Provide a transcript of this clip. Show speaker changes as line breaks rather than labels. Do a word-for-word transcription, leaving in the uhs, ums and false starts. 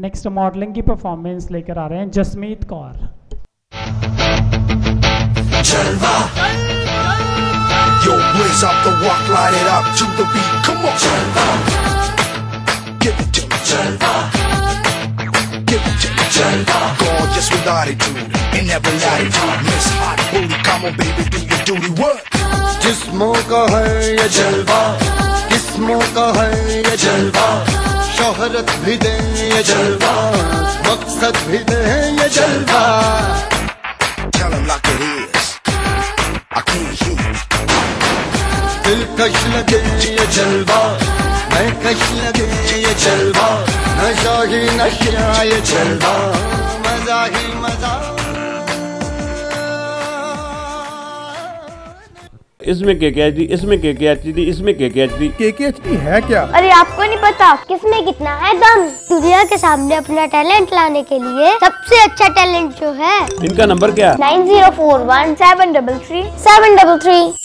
Next modelling की performance लेकर आ रहे हैं जसमीत कौर।
जलवा Yo, blaze up the walk, light it up to the beat, come on. Jhalwa, give it to me. Jhalwa, give it to me. Jhalwa, gorgeous with attitude, in every latitude. Miss Hot Booty, come on baby, do your duty, what? जिस्मों का है ये जलवा, किस्मों का है ये जलवा, शोहरत भी दे ये जलवा, मकसद भी दे ये जलवा. Tell him like it is, I can't hear you. दिलकश लगे ये जलवा, मैं कश लगे ये जलवा, नशा ही नशा ये जलवा, मजा ही मजा.
इसमें के के एच डी, इसमें के के एच डी, इसमें के के एच डी.
के के एच डी है क्या?
अरे आपको नहीं पता किसमें कितना है दम. दुनिया के सामने अपना टैलेंट लाने के लिए सबसे अच्छा टैलेंट जो है.
इनका नंबर क्या?
Nine zero four one seven double three seven double three.